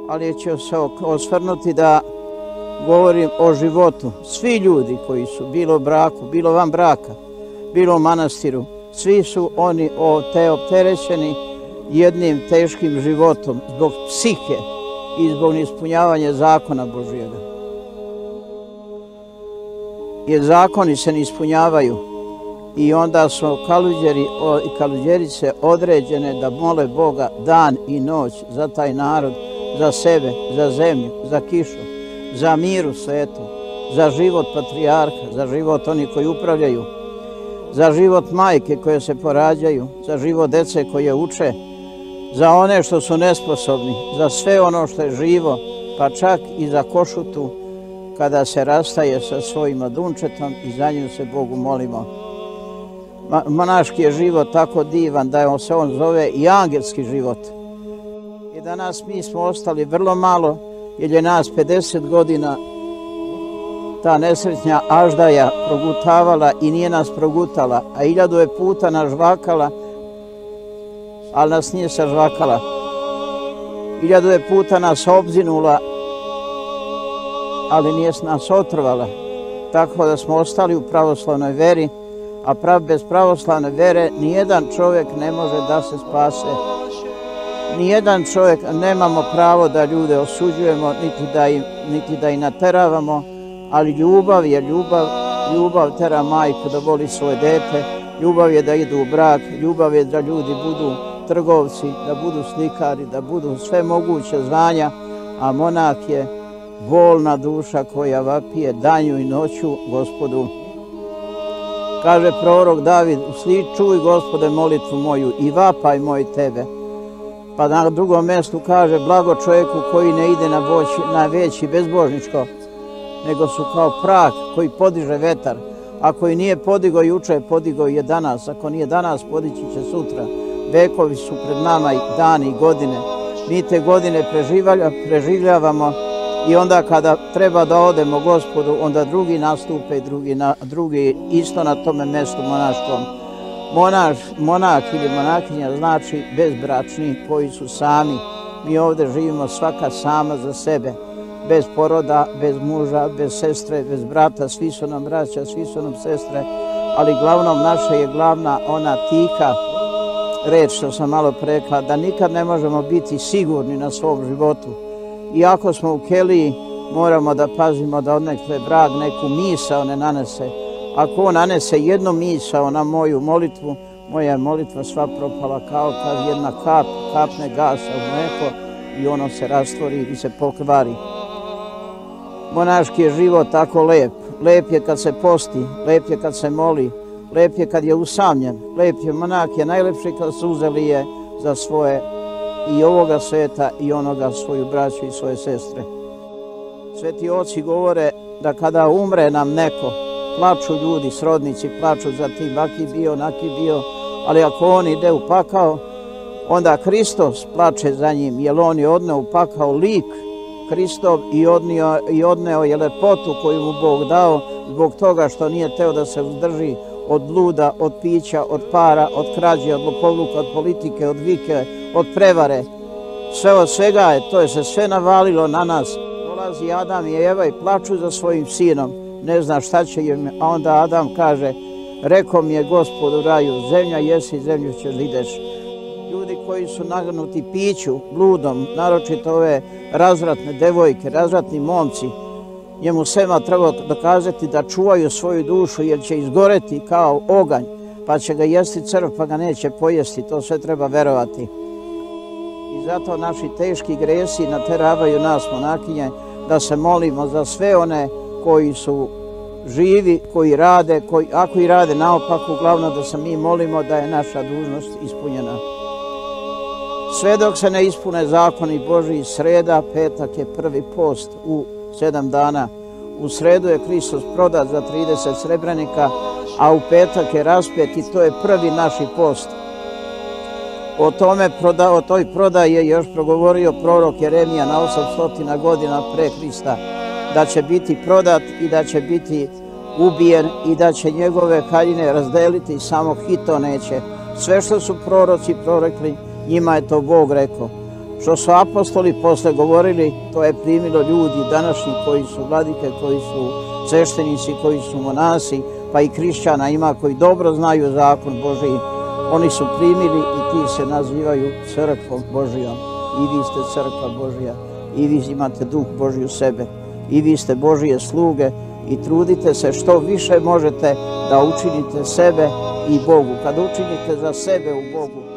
ali ću se osvrnuti da govorim o životu. Svi ljudi koji su bilo u braku, bilo van braka, bilo u manastiru, svi su oni opterećeni jednim teškim životom zbog psihe i zbog neispunjavanja zakona Božjega. Jer zakoni se ne ispunjavaju i onda su kaluđeri i kaluđerice određene da mole Boga dan i noć za taj narod, za sebe, za zemlju, za kišu, za mir u svetu, za život patrijarha, za život onih koji upravljaju, za život majke koje se porađaju, za život dece koje uče, za one što su nesposobni, za sve ono što je živo, pa čak i za košutu kada se rastaje sa svojim mladunčetom i za nju se Bogu molimo. Monaški je život tako divan da se on zove i angelski život. I danas mi smo ostali vrlo malo, jer je nas 50 godina ta nesretnja aždaja progutavala i nije nas progutala, a 1000 je puta nas žvakala, ali nas nije sažvakala. 1000 je puta nas obzinula, ali nije nas otrvala. Tako da smo ostali u pravoslavnoj veri, a bez pravoslavne vere nijedan čovjek ne može da se spase. Nijedan čovjek, nemamo pravo da ljude osuđujemo, niti da ih nateravamo, ali ljubav je ljubav. Ljubav tera majku da voli svoje dete, ljubav je da idu u brak, ljubav je da ljudi budu trgovci, da budu slikari, da budu sve moguće zvanja, a monah je bolna duša koja vapije danju i noću Gospodu. Kaže prorok David, čuj Gospode molitvu moju i vapaj moj tebe. Pa na drugom mjestu kaže, blago čovjeku koji ne ide na veći bezbožničko, nego su kao prah koji podiže vetar. Ako i nije podigao juče, podigao je danas. Ako nije danas, podići će sutra. Vekovi su pred nama i dani i godine. Mi te godine preživljavamo i onda kada treba da odemo Gospodu, onda drugi nastupe i drugi isto na tome mjestu monaškom. Monah ili monakinja znači bezbračni koji su sami. Mi ovdje živimo svaka sama za sebe. Bez poroda, bez muža, bez sestre, bez brata, svi su nam braća, svi su nam sestre, ali glavnom naša je glavna ona tiha reč što sam malo rekla, da nikad ne možemo biti sigurni na svom životu. Iako smo u keliji, moramo da pazimo da odnekle vrag neku misao ne nanese. Ako on nanese jednu misao na moju molitvu, moja je molitva sva propala kao kad jedna kapne gasa u mleko i ono se rastvori i se pokvari. Monaški je život tako lep. Lep je kad se posti, lep je kad se moli, lep je kad je usamljen, lep je monah je najlepši kad suze lije za svoje i ovoga sveta i onoga svoju braću i svoje sestre. Sveti oci govore da kada umre nam neko, plaču ljudi, srodnici, plaču za tim, aki bio, naki bio, ali ako on ide u pakao, onda Hristos plače za njim, jer on je odneo u pakao lik Hristov i odneo je lepotu koju mu Bog dao zbog toga što nije teo da se uzdrži od bluda, od pića, od para, od krađe, od lopovluka, od politike, od vike, od prevare. Sve od svega je, to je se sve navalilo na nas. Dolazi Adam i Eva i plaču za svojim sinom, ne zna šta će im, a onda Adam kaže, reko mi je Gospod u raju, zemlja jesi, zemlju ćeš ideš. Ljudi koji su nagnuti piću, bludom, naročito ove razvratne devojke, razvratni momci, njemu svema treba dokazati da čuvaju svoju dušu jer će izgoreti kao oganj, pa će ga jesti crv pa ga neće pojesti, to sve treba verovati. I zato naši teški gresi nateravaju nas monakinje da se molimo za sve one koji su živi, koji rade, ako i rade naopako, uglavnom da se mi molimo da je naša dužnost ispunjena. Sve dok se ne ispune zakoni Božji, sreda, petak je prvi post u 7 dana. U sredu je Hristos prodat za 30 srebrenika, a u petak je raspet i to je prvi naši post. O toj prodaji je još progovorio prorok Jeremija na 800 godina pre Hrista, da će biti prodat i da će biti ubijen i da će njegove haljine razdeliti, samo Hito neće. Sve što su proroci prorekli, njima je to Bog rekao. Što su apostoli posle govorili, to je primilo ljudi današnji koji su vladike, koji su sveštenici, koji su monasi, pa i hrišćana ima koji dobro znaju zakon Božji. Oni su primili i ti se nazivaju crkvom Božjom. I vi ste crkva Božja, i vi imate duh Božji u sebe, i vi ste Božje sluge i trudite se što više možete da učinite sebe i Bogu. Kad učinite za sebe u Bogu,